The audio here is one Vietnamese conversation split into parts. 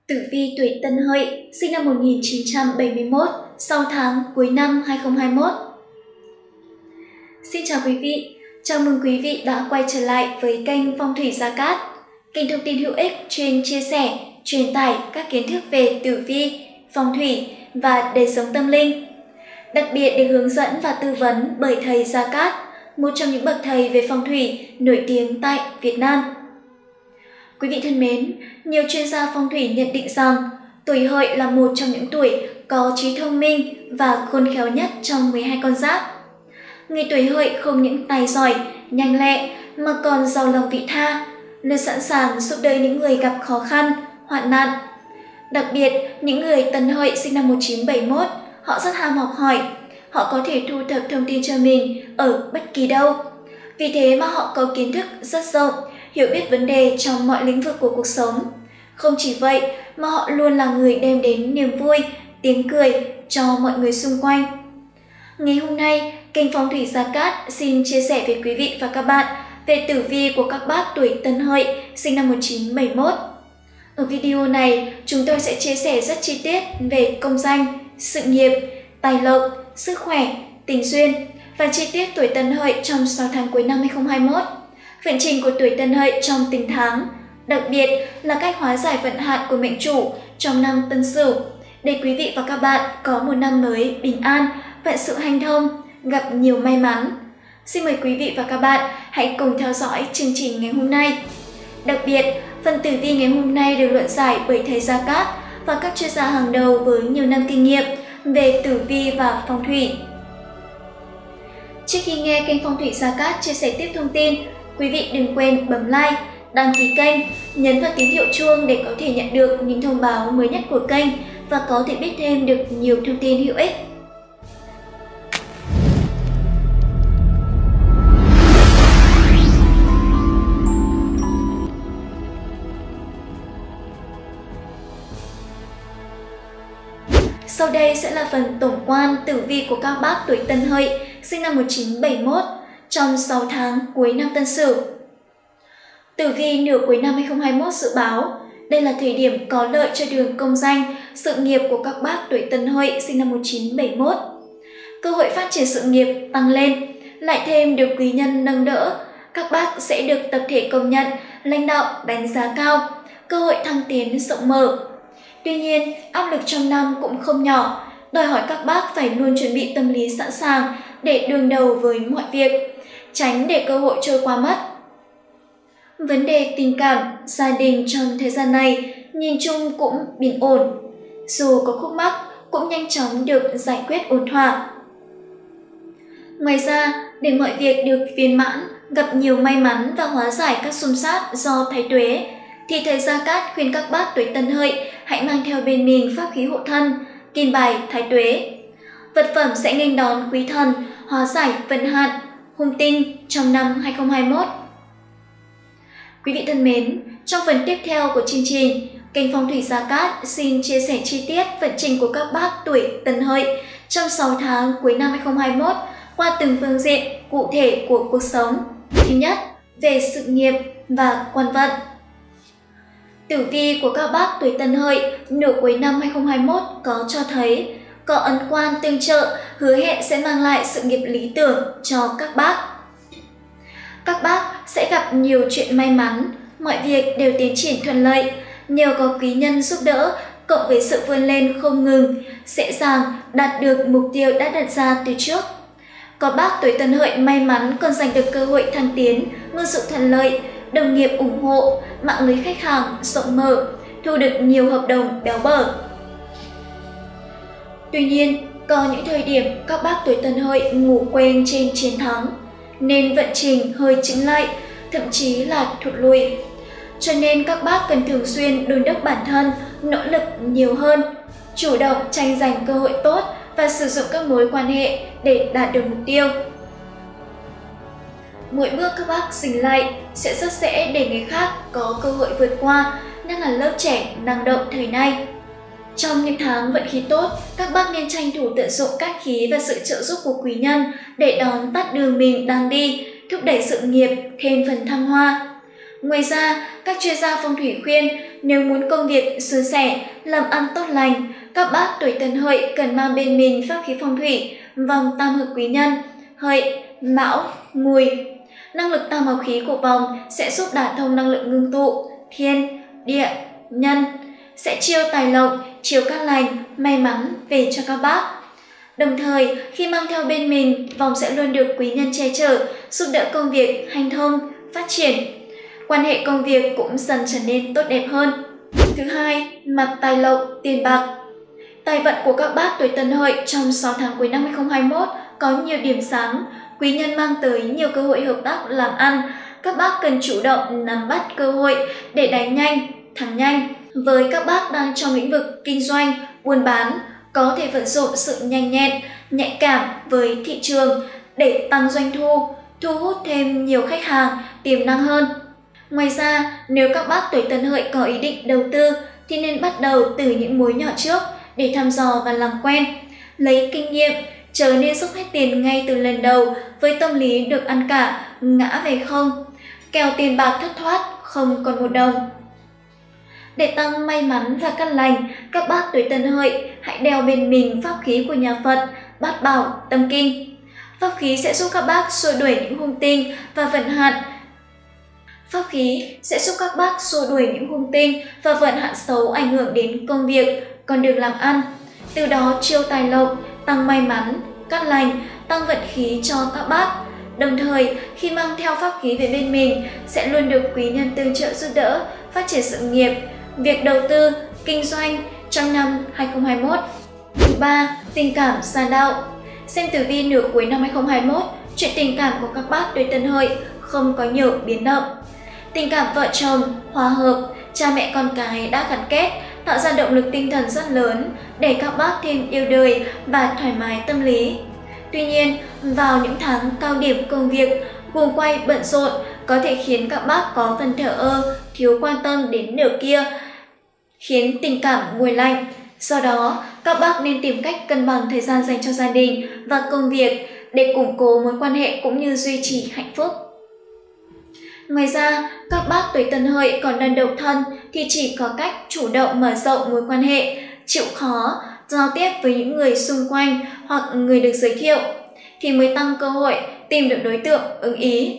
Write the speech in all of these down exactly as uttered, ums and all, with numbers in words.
Tử vi tuổi Tân Hợi, sinh năm một nghìn chín trăm bảy mươi mốt, sau tháng cuối năm hai không hai mốt. Xin chào quý vị, chào mừng quý vị đã quay trở lại với kênh Phong thủy Gia Cát, kênh thông tin hữu ích chuyên chia sẻ, truyền tải các kiến thức về tử vi, phong thủy và đời sống tâm linh. Đặc biệt được hướng dẫn và tư vấn bởi thầy Gia Cát, một trong những bậc thầy về phong thủy nổi tiếng tại Việt Nam. Quý vị thân mến, nhiều chuyên gia phong thủy nhận định rằng tuổi Hợi là một trong những tuổi có trí thông minh và khôn khéo nhất trong mười hai con giáp. Người tuổi Hợi không những tài giỏi, nhanh lẹ mà còn giàu lòng vị tha, luôn sẵn sàng giúp đỡ những người gặp khó khăn, hoạn nạn. Đặc biệt, những người Tân Hợi sinh năm một nghìn chín trăm bảy mươi mốt, họ rất ham học hỏi, họ có thể thu thập thông tin cho mình ở bất kỳ đâu. Vì thế mà họ có kiến thức rất rộng, hiểu biết vấn đề trong mọi lĩnh vực của cuộc sống. Không chỉ vậy mà họ luôn là người đem đến niềm vui, tiếng cười cho mọi người xung quanh. Ngày hôm nay, kênh Phong thủy Gia Cát xin chia sẻ với quý vị và các bạn về tử vi của các bác tuổi Tân Hợi sinh năm một nghìn chín trăm bảy mươi mốt. Ở video này, chúng tôi sẽ chia sẻ rất chi tiết về công danh, sự nghiệp, tài lộc, sức khỏe, tình duyên và chi tiết tuổi Tân Hợi trong sáu tháng cuối năm hai không hai mốt. Vận trình của tuổi Tân Hợi trong từng tháng, đặc biệt là cách hóa giải vận hạn của mệnh chủ trong năm Tân Sửu, để quý vị và các bạn có một năm mới bình an, vận sự hanh thông, gặp nhiều may mắn. Xin mời quý vị và các bạn hãy cùng theo dõi chương trình ngày hôm nay. Đặc biệt, phần tử vi ngày hôm nay được luận giải bởi thầy Gia Cát và các chuyên gia hàng đầu với nhiều năm kinh nghiệm về tử vi và phong thủy. Trước khi nghe kênh Phong thủy Gia Cát chia sẻ tiếp thông tin, quý vị đừng quên bấm like, đăng ký kênh, nhấn vào tín hiệu chuông để có thể nhận được những thông báo mới nhất của kênh và có thể biết thêm được nhiều thông tin hữu ích. Sau đây sẽ là phần tổng quan tử vi của các bác tuổi Tân Hợi sinh năm một nghìn chín trăm bảy mươi mốt trong sáu tháng cuối năm Tân Sửu. Tử vi nửa cuối năm hai không hai mốt dự báo, đây là thời điểm có lợi cho đường công danh, sự nghiệp của các bác tuổi Tân Hợi sinh năm một nghìn chín trăm bảy mươi mốt. Cơ hội phát triển sự nghiệp tăng lên, lại thêm được quý nhân nâng đỡ, các bác sẽ được tập thể công nhận, lãnh đạo đánh giá cao, cơ hội thăng tiến rộng mở. Tuy nhiên, áp lực trong năm cũng không nhỏ, đòi hỏi các bác phải luôn chuẩn bị tâm lý sẵn sàng để đương đầu với mọi việc, tránh để cơ hội trôi qua mất. Vấn đề tình cảm, gia đình trong thời gian này nhìn chung cũng bình ổn, dù có khúc mắc cũng nhanh chóng được giải quyết ổn thỏa. Ngoài ra, để mọi việc được viên mãn, gặp nhiều may mắn và hóa giải các xung sát do thái tuế, thì thầy Gia Cát khuyên các bác tuổi Tân Hợi hãy mang theo bên mình pháp khí hộ thân, kim bài thái tuế. Vật phẩm sẽ nghênh đón quý thần, hóa giải vận hạn, hung tinh trong năm hai không hai mốt. Quý vị thân mến, trong phần tiếp theo của chương trình, kênh Phong thủy Gia Cát xin chia sẻ chi tiết vận trình của các bác tuổi Tân Hợi trong sáu tháng cuối năm hai không hai mốt qua từng phương diện cụ thể của cuộc sống. Thứ nhất, về sự nghiệp và quan vận. Tử vi của các bác tuổi Tân Hợi nửa cuối năm hai không hai mốt có cho thấy có ấn quan tương trợ, hứa hẹn sẽ mang lại sự nghiệp lý tưởng cho các bác. Các bác sẽ gặp nhiều chuyện may mắn, mọi việc đều tiến triển thuận lợi, nhờ có quý nhân giúp đỡ, cộng với sự vươn lên không ngừng, dễ dàng đạt được mục tiêu đã đặt ra từ trước. Có bác tuổi Tân Hợi may mắn còn giành được cơ hội thăng tiến, ngư sự thuận lợi, đồng nghiệp ủng hộ, mạng lưới khách hàng rộng mở, thu được nhiều hợp đồng béo bở. Tuy nhiên, có những thời điểm các bác tuổi Tân Hợi ngủ quên trên chiến thắng, nên vận trình hơi chững lại, thậm chí là thụt lùi. Cho nên các bác cần thường xuyên đôn đốc bản thân, nỗ lực nhiều hơn, chủ động tranh giành cơ hội tốt và sử dụng các mối quan hệ để đạt được mục tiêu. Mỗi bước các bác dừng lại sẽ rất dễ để người khác có cơ hội vượt qua, nhất là lớp trẻ năng động thời nay. Trong những tháng vận khí tốt, các bác nên tranh thủ tận dụng các khí và sự trợ giúp của quý nhân để đón tắt đường mình đang đi, thúc đẩy sự nghiệp thêm phần thăng hoa. Ngoài ra, các chuyên gia phong thủy khuyên nếu muốn công việc suôn sẻ, làm ăn tốt lành, các bác tuổi Tân Hợi cần mang bên mình pháp khí phong thủy vòng tam hợp quý nhân Hợi, Mão, Mùi. Năng lực tam hợp khí của vòng sẽ giúp đả thông năng lượng ngưng tụ, thiên, địa, nhân, sẽ chiêu tài lộc, chiêu cát lành, may mắn về cho các bác. Đồng thời, khi mang theo bên mình, vòng sẽ luôn được quý nhân che chở, giúp đỡ công việc hanh thông, phát triển. Quan hệ công việc cũng dần trở nên tốt đẹp hơn. Thứ hai, mặt tài lộc, tiền bạc. Tài vận của các bác tuổi Tân Hợi trong sáu tháng cuối năm hai không hai mốt có nhiều điểm sáng, quý nhân mang tới nhiều cơ hội hợp tác làm ăn. Các bác cần chủ động nắm bắt cơ hội để đánh nhanh, thắng nhanh. Với các bác đang trong lĩnh vực kinh doanh, buôn bán, có thể vận dụng sự nhanh nhẹn, nhạy cảm với thị trường để tăng doanh thu, thu hút thêm nhiều khách hàng tiềm năng hơn. Ngoài ra, nếu các bác tuổi Tân Hợi có ý định đầu tư thì nên bắt đầu từ những mối nhỏ trước để thăm dò và làm quen, lấy kinh nghiệm, chớ nên dốc hết tiền ngay từ lần đầu với tâm lý được ăn cả, ngã về không, kẻo tiền bạc thất thoát không còn một đồng. Để tăng may mắn và cát lành, các bác tuổi Tân Hợi hãy đeo bên mình pháp khí của nhà Phật Bát Bảo Tâm Kinh. Pháp khí sẽ giúp các bác xua đuổi những hung tinh và vận hạn. Pháp khí sẽ giúp các bác xua đuổi những hung tinh và vận hạn xấu ảnh hưởng đến công việc, con đường làm ăn. Từ đó chiêu tài lộc, tăng may mắn, cát lành, tăng vận khí cho các bác. Đồng thời, khi mang theo pháp khí về bên mình, sẽ luôn được quý nhân tương trợ giúp đỡ, phát triển sự nghiệp, việc đầu tư, kinh doanh trong năm hai không hai mốt. Thứ ba, tình cảm gia đạo. Xem tử vi nửa cuối năm hai không hai mốt, chuyện tình cảm của các bác tuổi Tân Hợi không có nhiều biến động. Tình cảm vợ chồng, hòa hợp, cha mẹ con cái đã gắn kết, tạo ra động lực tinh thần rất lớn để các bác thêm yêu đời và thoải mái tâm lý. Tuy nhiên, vào những tháng cao điểm công việc, guồng quay bận rộn có thể khiến các bác có phần thờ ơ, thiếu quan tâm đến nửa kia, khiến tình cảm nguội lạnh. Do đó, các bác nên tìm cách cân bằng thời gian dành cho gia đình và công việc để củng cố mối quan hệ cũng như duy trì hạnh phúc. Ngoài ra, các bác tuổi Tân Hợi còn đang độc thân thì chỉ có cách chủ động mở rộng mối quan hệ, chịu khó, giao tiếp với những người xung quanh hoặc người được giới thiệu, thì mới tăng cơ hội tìm được đối tượng ưng ý.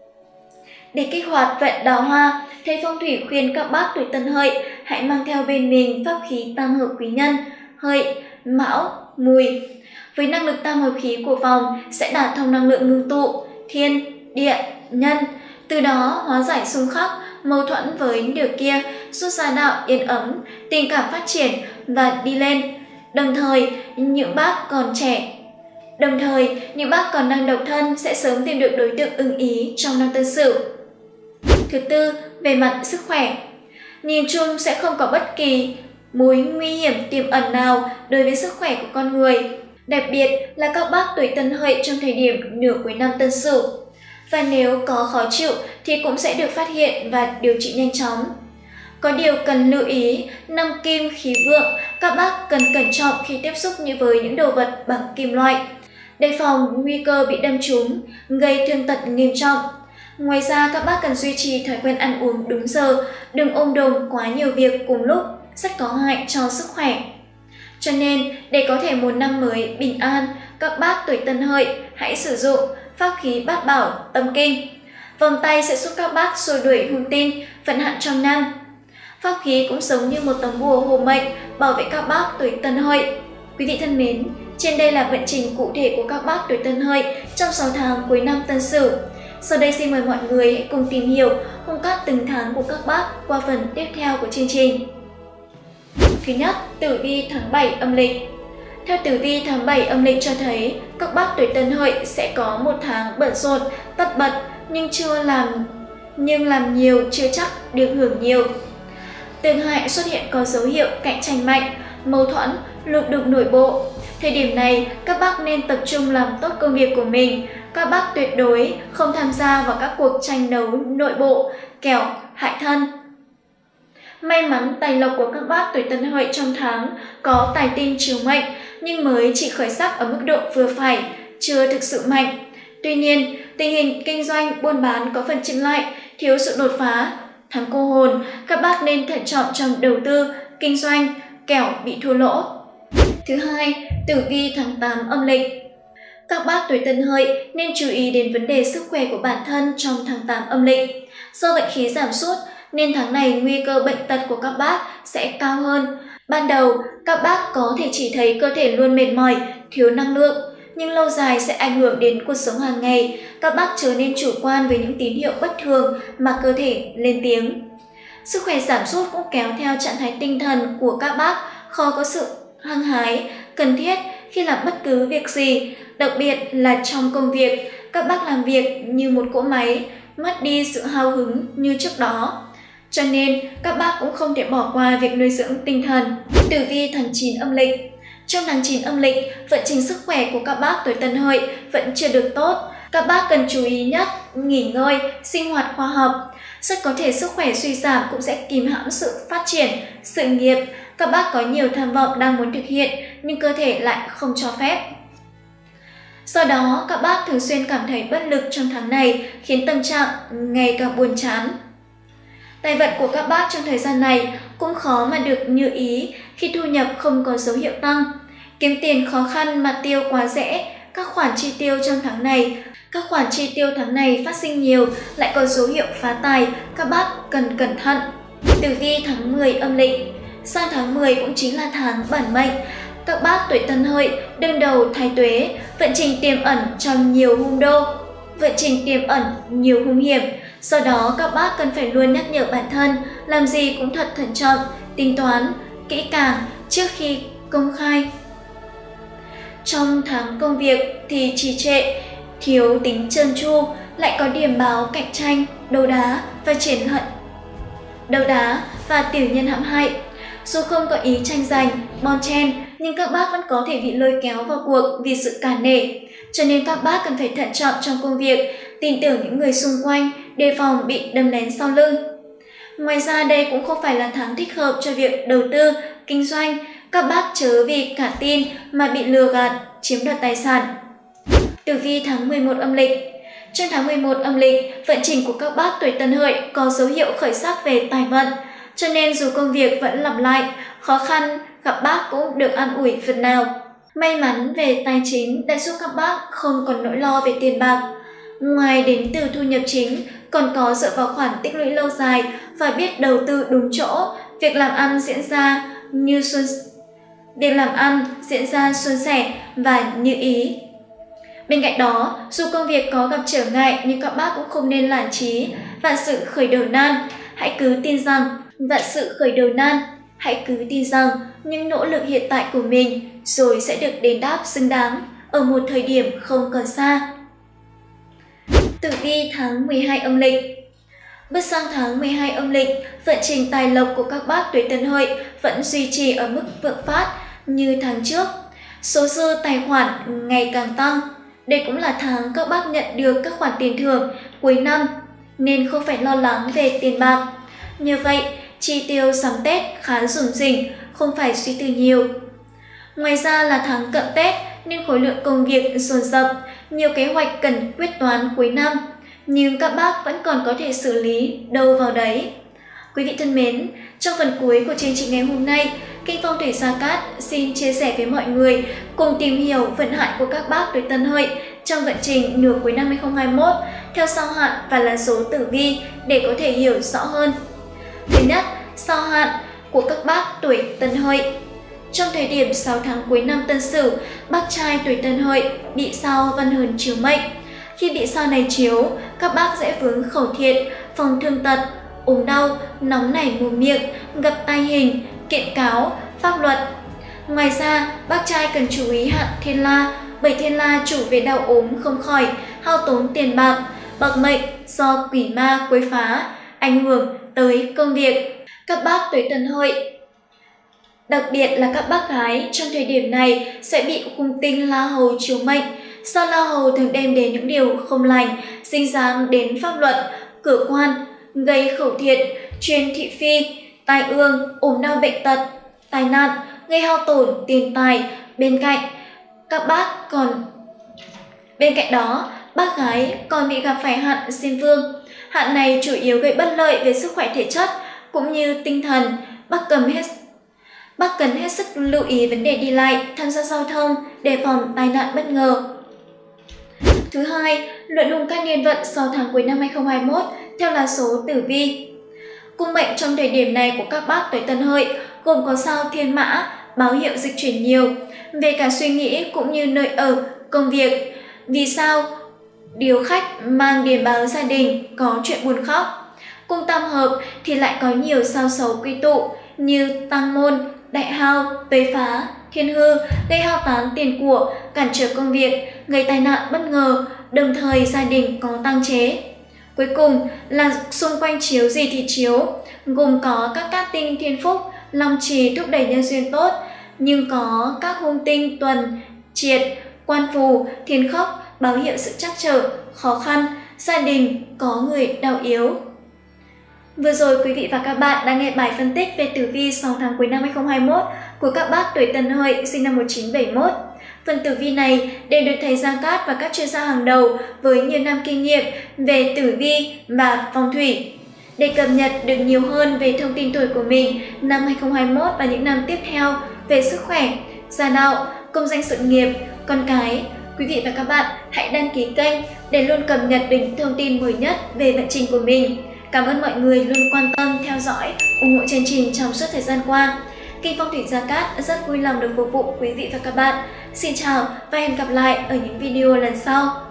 Để kích hoạt vận đào hoa, thầy phong thủy khuyên các bác tuổi Tân Hợi hãy mang theo bên mình pháp khí tam hợp quý nhân Hợi, Mão, Mùi. Với năng lực tam hợp khí của vòng sẽ đả thông năng lượng ngưng tụ, thiên, địa, nhân, từ đó hóa giải xung khắc, mâu thuẫn với nửa kia, giúp gia đạo yên ấm, tình cảm phát triển và đi lên. Đồng thời, những bác còn trẻ Đồng thời, những bác còn đang độc thân sẽ sớm tìm được đối tượng ưng ý trong năm Tân Sửu. Thứ tư, về mặt sức khỏe. Nhìn chung sẽ không có bất kỳ mối nguy hiểm tiềm ẩn nào đối với sức khỏe của con người, đặc biệt là các bác tuổi Tân Hợi trong thời điểm nửa cuối năm Tân Sửu. Và nếu có khó chịu thì cũng sẽ được phát hiện và điều trị nhanh chóng. Có điều cần lưu ý, năm kim khí vượng, các bác cần cẩn trọng khi tiếp xúc như với những đồ vật bằng kim loại, đề phòng nguy cơ bị đâm trúng, gây thương tật nghiêm trọng. Ngoài ra, các bác cần duy trì thói quen ăn uống đúng giờ, đừng ôm đồm quá nhiều việc cùng lúc, rất có hại cho sức khỏe. Cho nên, để có thể một năm mới bình an, các bác tuổi Tân Hợi hãy sử dụng pháp khí Bát Bảo Tâm Kinh. Vòng tay sẽ giúp các bác xua đuổi hung tinh, vận hạn trong năm. Pháp khí cũng giống như một tấm bùa hộ mệnh bảo vệ các bác tuổi Tân Hợi. Quý vị thân mến, trên đây là vận trình cụ thể của các bác tuổi Tân Hợi trong sáu tháng cuối năm Tân Sửu. Sau đây xin mời mọi người hãy cùng tìm hiểu khung cát từng tháng của các bác qua phần tiếp theo của chương trình. Thứ nhất, tử vi tháng bảy âm lịch. Theo tử vi tháng bảy âm lịch cho thấy, các bác tuổi Tân Hợi sẽ có một tháng bận rộn, tất bật nhưng chưa làm nhưng làm nhiều chưa chắc được hưởng nhiều. Tường hại xuất hiện có dấu hiệu cạnh tranh mạnh, mâu thuẫn, lục đục nội bộ. Thời điểm này, các bác nên tập trung làm tốt công việc của mình. Các bác tuyệt đối không tham gia vào các cuộc tranh đấu nội bộ, kẻo hại thân. May mắn tài lộc của các bác tuổi Tân Hợi trong tháng có tài tinh chiếu mệnh nhưng mới chỉ khởi sắc ở mức độ vừa phải, chưa thực sự mạnh. Tuy nhiên, tình hình kinh doanh, buôn bán có phần chững lại, thiếu sự đột phá. Tháng cô hồn, các bác nên thận trọng trong đầu tư, kinh doanh, kẻo bị thua lỗ. Thứ hai, tử vi tháng tám âm lịch. Các bác tuổi Tân Hợi nên chú ý đến vấn đề sức khỏe của bản thân trong tháng tám âm lịch. Do vận khí giảm sút nên tháng này nguy cơ bệnh tật của các bác sẽ cao hơn. Ban đầu, các bác có thể chỉ thấy cơ thể luôn mệt mỏi, thiếu năng lượng, nhưng lâu dài sẽ ảnh hưởng đến cuộc sống hàng ngày. Các bác trở nên chủ quan với những tín hiệu bất thường mà cơ thể lên tiếng. Sức khỏe giảm sút cũng kéo theo trạng thái tinh thần của các bác khó có sự hăng hái, cần thiết khi làm bất cứ việc gì, đặc biệt là trong công việc. Các bác làm việc như một cỗ máy, mất đi sự hào hứng như trước đó. Cho nên, các bác cũng không thể bỏ qua việc nuôi dưỡng tinh thần. Tử vi tháng chín âm lịch. Trong tháng chín âm lịch, vận trình sức khỏe của các bác tuổi Tân Hợi vẫn chưa được tốt. Các bác cần chú ý nhất, nghỉ ngơi, sinh hoạt khoa học. Rất có thể sức khỏe suy giảm cũng sẽ kìm hãm sự phát triển, sự nghiệp. Các bác có nhiều tham vọng đang muốn thực hiện, nhưng cơ thể lại không cho phép. Do đó, các bác thường xuyên cảm thấy bất lực trong tháng này, khiến tâm trạng ngày càng buồn chán. Tài vận của các bác trong thời gian này cũng khó mà được như ý khi thu nhập không có dấu hiệu tăng. Kiếm tiền khó khăn mà tiêu quá dễ, các khoản chi tiêu trong tháng này, các khoản chi tiêu tháng này phát sinh nhiều lại có dấu hiệu phá tài, các bác cần cẩn thận. Tử vi tháng mười âm lịch. Sang tháng mười cũng chính là tháng bản mệnh. Các bác tuổi Tân Hợi đương đầu thái tuế, vận trình tiềm ẩn trong nhiều hung đô, vận trình tiềm ẩn nhiều hung hiểm. Do đó, các bác cần phải luôn nhắc nhở bản thân, làm gì cũng thật thận trọng, tính toán, kỹ càng trước khi công khai. Trong tháng công việc thì trì trệ, thiếu tính trơn tru, lại có điểm báo cạnh tranh, đấu đá và triển hận, đấu đá và tiểu nhân hãm hại. Dù không có ý tranh giành, bon chen, nhưng các bác vẫn có thể bị lôi kéo vào cuộc vì sự cả nể. Cho nên các bác cần phải thận trọng trong công việc, tin tưởng những người xung quanh, đề phòng bị đâm lén sau lưng. Ngoài ra đây cũng không phải là tháng thích hợp cho việc đầu tư, kinh doanh. Các bác chớ vì cả tin mà bị lừa gạt, chiếm đoạt tài sản. Tử vi tháng mười một âm lịch. Trong tháng mười một âm lịch, vận trình của các bác tuổi Tân Hợi có dấu hiệu khởi sắc về tài vận. Cho nên dù công việc vẫn lặp lại, khó khăn gặp bác cũng được an ủi phần nào. May mắn về tài chính đã giúp các bác không còn nỗi lo về tiền bạc. Ngoài đến từ thu nhập chính, còn có dựa vào khoản tích lũy lâu dài và biết đầu tư đúng chỗ, việc làm ăn diễn ra như xuân việc làm ăn diễn ra suôn sẻ và như ý. Bên cạnh đó, dù công việc có gặp trở ngại nhưng các bác cũng không nên nản chí, vạn sự khởi đầu nan. Hãy cứ tin rằng vạn sự khởi đầu nan, hãy cứ tin rằng những nỗ lực hiện tại của mình rồi sẽ được đền đáp xứng đáng ở một thời điểm không còn xa. Tử vi tháng mười hai âm lịch. Bước sang tháng mười hai âm lịch, vận trình tài lộc của các bác tuổi Tân Hợi vẫn duy trì ở mức vượng phát như tháng trước. Số dư tài khoản ngày càng tăng. Đây cũng là tháng các bác nhận được các khoản tiền thưởng cuối năm, nên không phải lo lắng về tiền bạc. Như vậy, chi tiêu sắm Tết khá rủng rỉnh, không phải suy tư nhiều. Ngoài ra là tháng cận Tết nên khối lượng công việc dồn dập, nhiều kế hoạch cần quyết toán cuối năm, nhưng các bác vẫn còn có thể xử lý đâu vào đấy. Quý vị thân mến, trong phần cuối của chương trình ngày hôm nay, kênh Phong thủy Gia Cát xin chia sẻ với mọi người cùng tìm hiểu vận hạn của các bác tuổi Tân Hợi trong vận trình nửa cuối năm hai không hai mốt theo sao hạn và lá số tử vi để có thể hiểu rõ hơn. Thứ nhất, sao hạn của các bác tuổi Tân Hợi. Trong thời điểm sáu tháng cuối năm Tân Sửu, bác trai tuổi Tân Hợi bị sao Văn Hờn chiếu mệnh. Khi bị sao này chiếu, các bác dễ vướng khẩu thiện, phòng thương tật, ốm đau, nóng nảy mồm miệng, gặp tai hình, kiện cáo, pháp luật. Ngoài ra, bác trai cần chú ý hạn thiên la, bởi thiên la chủ về đau ốm không khỏi, hao tốn tiền bạc, bạc mệnh do quỷ ma quấy phá, ảnh hưởng tới công việc. Các bác tuổi Tân Hợi, đặc biệt là các bác gái trong thời điểm này sẽ bị hung tinh la hầu chiếu mệnh. Do la hầu thường đem đến những điều không lành, dính dáng đến pháp luật, cửa quan, gây khẩu thiện, truyền thị phi, tai ương, ốm đau bệnh tật, tai nạn, gây hao tổn tiền tài. Bên cạnh các bác còn bên cạnh đó, bác gái còn bị gặp phải hạn Diên Vương. Hạn này chủ yếu gây bất lợi về sức khỏe thể chất cũng như tinh thần. Bác cần hết Bác cần hết sức lưu ý vấn đề đi lại, tham gia giao thông, đề phòng tai nạn bất ngờ. Thứ hai, luận hung các niên vận sau tháng cuối năm hai không hai mốt theo là số tử vi. Cung mệnh trong thời điểm này của các bác tuổi Tân Hợi gồm có sao Thiên Mã, báo hiệu dịch chuyển nhiều về cả suy nghĩ cũng như nơi ở, công việc. Vì sao? Điều khách mang điềm báo gia đình có chuyện buồn khóc. Cung tam hợp thì lại có nhiều sao xấu quy tụ như Tăng Môn, Đại Hao, Tuế Phá, Thiên Hư, gây hao tán tiền của, cản trở công việc, gây tai nạn bất ngờ, đồng thời gia đình có tang chế. Cuối cùng là xung quanh chiếu gì thì chiếu, gồm có các cát tinh thiên phúc, long trì thúc đẩy nhân duyên tốt, nhưng có các hung tinh tuần, triệt, quan phù, thiên khốc báo hiệu sự trắc trở, khó khăn, gia đình có người đau yếu. Vừa rồi quý vị và các bạn đã nghe bài phân tích về tử vi sáu tháng cuối năm hai không hai mốt của các bác tuổi Tân Hợi sinh năm một nghìn chín trăm bảy mươi mốt. Phần tử vi này đều được thầy Gia Cát và các chuyên gia hàng đầu với nhiều năm kinh nghiệm về tử vi và phong thủy. Để cập nhật được nhiều hơn về thông tin tuổi của mình năm hai không hai mốt và những năm tiếp theo về sức khỏe, gia đạo, công danh sự nghiệp, con cái, quý vị và các bạn hãy đăng ký kênh để luôn cập nhật được những thông tin mới nhất về vận trình của mình. Cảm ơn mọi người luôn quan tâm, theo dõi, ủng hộ chương trình trong suốt thời gian qua. Kênh Phong thủy Gia Cát rất vui lòng được phục vụ quý vị và các bạn. Xin chào và hẹn gặp lại ở những video lần sau.